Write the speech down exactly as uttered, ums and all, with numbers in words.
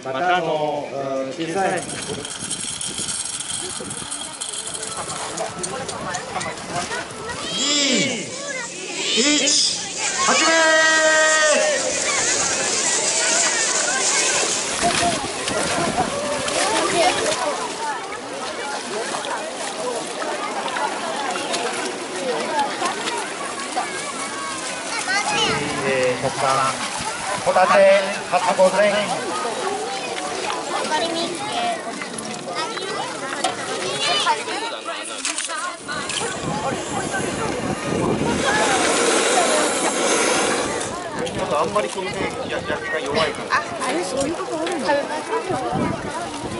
またあの小さいに、いち、始め。えー、国産ホタテ初御前。あんまりこの辺焼きが弱いから。あ、あれそういうことあるの？